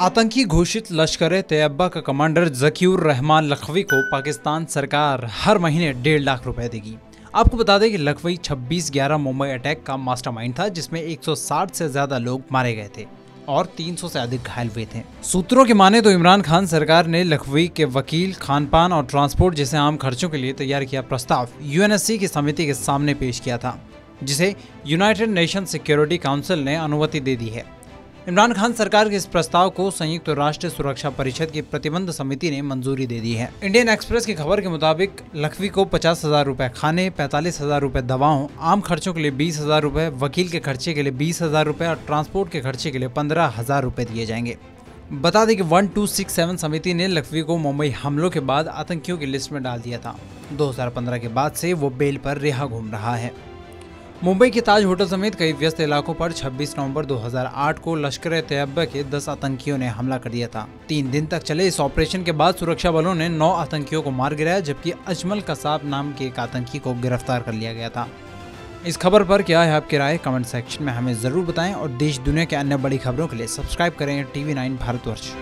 आतंकी घोषित लश्कर-ए-तैयबा का कमांडर ज़कीउर रहमान लखवी को पाकिस्तान सरकार हर महीने 1.5 लाख रुपए देगी। आपको बता दें कि लखवी 26/11 मुंबई अटैक का मास्टरमाइंड था, जिसमें 160 से ज्यादा लोग मारे गए थे और 300 से अधिक घायल हुए थे। सूत्रों की माने तो इमरान खान सरकार ने लखवी के वकील, खानपान और ट्रांसपोर्ट जैसे आम खर्चों के लिए तैयार किया प्रस्ताव यूएनएससी की समिति के सामने पेश किया था, जिसे यूनाइटेड नेशन सिक्योरिटी काउंसिल ने अनुमति दे दी है। इमरान खान सरकार के इस प्रस्ताव को संयुक्त राष्ट्र सुरक्षा परिषद की प्रतिबंध समिति ने मंजूरी दे दी है। इंडियन एक्सप्रेस की खबर के मुताबिक लखवी को 50,000 रुपए खाने, 45,000 रुपए दवाओं, आम खर्चों के लिए 20,000 रुपए, वकील के खर्चे के लिए 20,000 रुपए और ट्रांसपोर्ट के खर्चे के लिए 15,000 रुपए दिए जाएंगे। बता दें कि 1267 समिति ने लखवी को मुंबई हमलों के बाद आतंकियों की लिस्ट में डाल दिया था। 2015 के बाद से वो बेल पर रिहा घूम रहा है। मुंबई के ताज होटल समेत कई व्यस्त इलाकों पर 26 नवंबर 2008 को लश्कर-ए-तैयबा के 10 आतंकियों ने हमला कर दिया था। 3 दिन तक चले इस ऑपरेशन के बाद सुरक्षा बलों ने 9 आतंकियों को मार गिराया, जबकि अजमल कसाब नाम के एक आतंकी को गिरफ्तार कर लिया गया था। इस खबर पर क्या है आपकी राय? कमेंट सेक्शन में हमें जरूर बताएं और देश दुनिया के अन्य बड़ी खबरों के लिए सब्सक्राइब करें TV9 भारतवर्ष।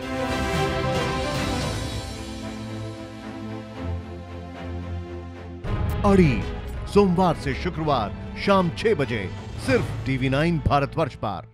अड़ी सोमवार से शुक्रवार शाम 6 बजे सिर्फ TV9 भारतवर्ष पर।